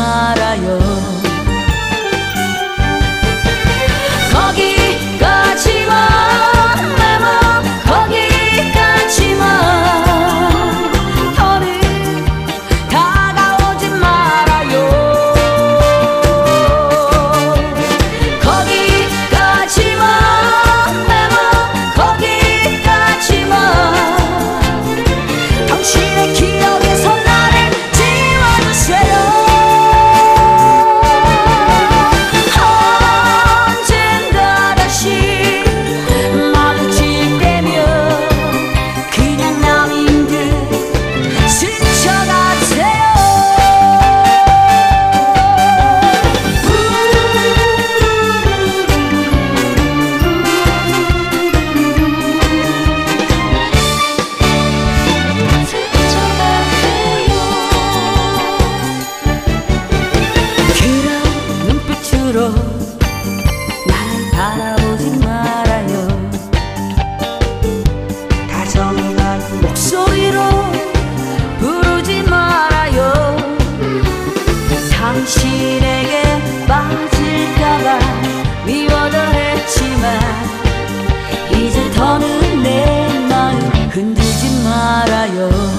말아요. 거기까지만 내 맘 거기까지만 더는 다가오지 말아요. 거기까지만 내 맘 거기까지만 당신의 기억에서 나를 지워주세요. 언젠가 다시 마주칠 때면 그냥 남인 듯 스쳐가세요. 그런 눈빛으로 날 바라보지 말아요. 다정한 목소리로 부르지 말아요. 당신에게 빠질까봐 미워도 했지만 이제 더는 내 마음 흔들지 말아요.